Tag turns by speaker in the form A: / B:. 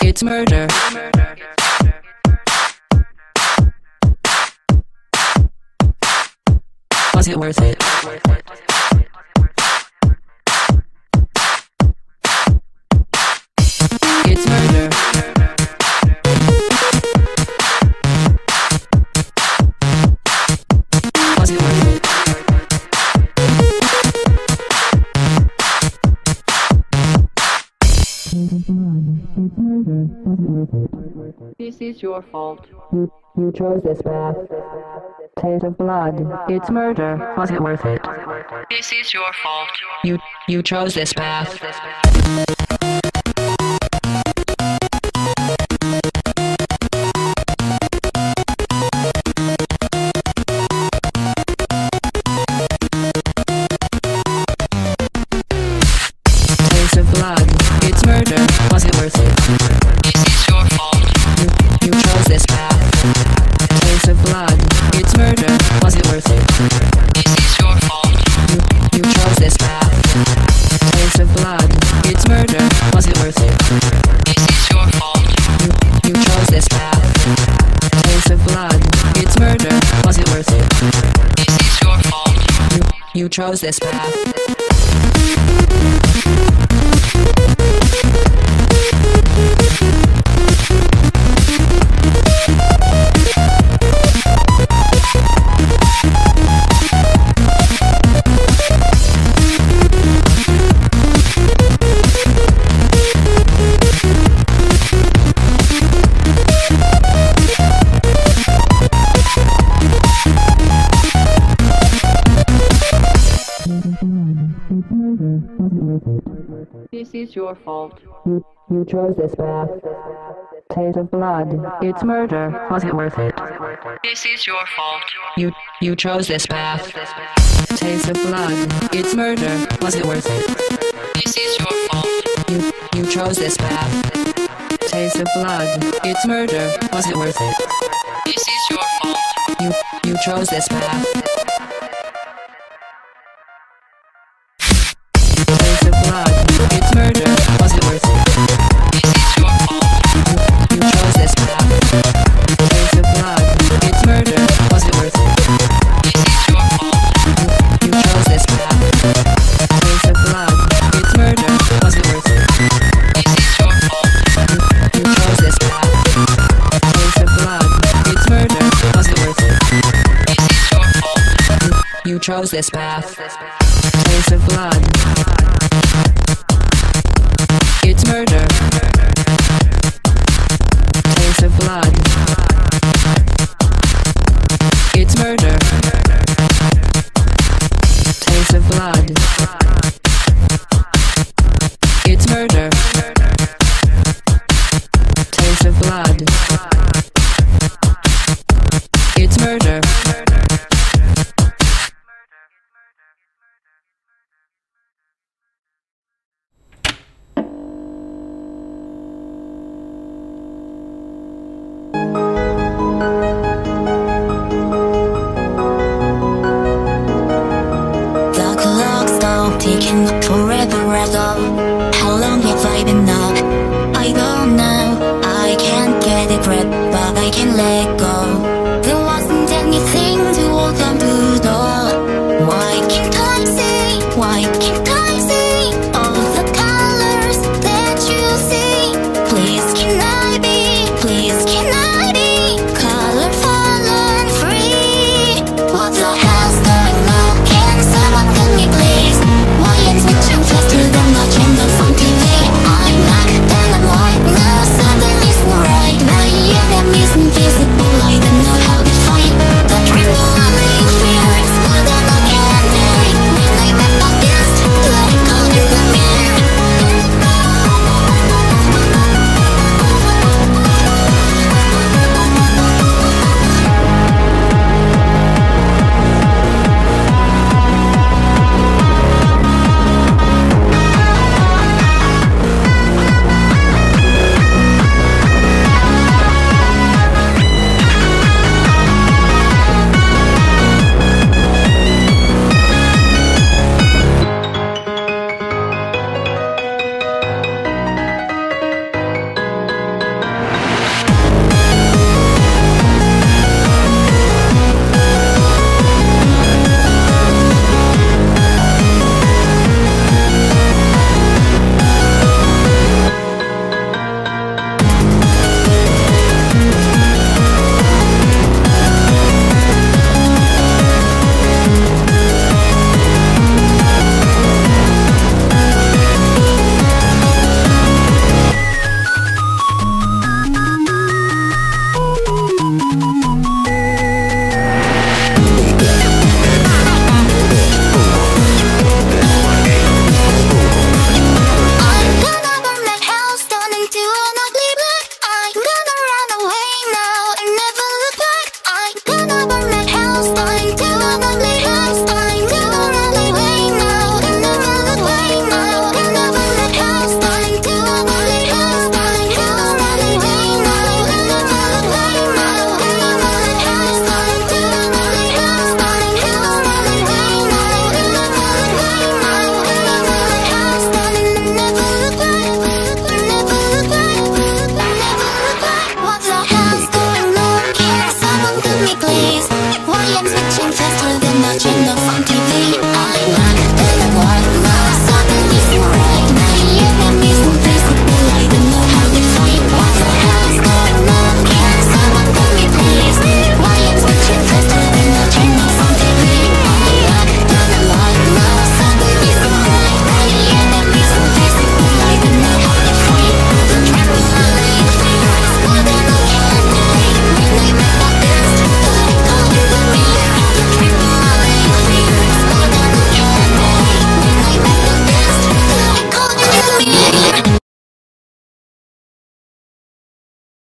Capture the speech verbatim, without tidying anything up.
A: It's murder. Was it worth it? It's murder. Was it worth it? This is your fault. You, you chose this path. Taste of blood. It's murder. Was it worth it? This is your fault. You, you chose this path. Taste of blood. It's murder. Was it worth it? This is your fault. You, you chose this path. Taste of blood. It's murder. Was it worth it? This is your fault. You, you chose this path. Taste of blood. It's murder. Was it worth it? This is your fault. You, you chose this path. Taste of blood. It's murder. Was it worth it? This is your fault. You, you chose this path. This is your fault. You, you chose this path. Taste of blood. It's murder. Was it worth it? This is your fault. You, you chose this path. Taste of blood. It's murder. Was it worth it? This is your fault. You, you chose this path. Taste of blood. It's murder. Was it worth it? This is your fault. You, you chose this path. Taste of blood. It's murder. Was it worth it? This is your fault. You, you chose this path. Taste of blood. It's murder. Was it worth it? This is your fault. You, you chose this path. Taste of blood. It's murder. Was it worth it? This is your fault. You, you chose this path. Taste of blood. It's murder. Was it worth it? This is your fault. You, you chose this path. Taste of blood. It's murder. Taste of blood. It's murder. Taste of blood. It's murder. Taste of blood. It's murder.
B: Taking forever as of how long have I been up? I don't know. I can't get it right, but I can let go.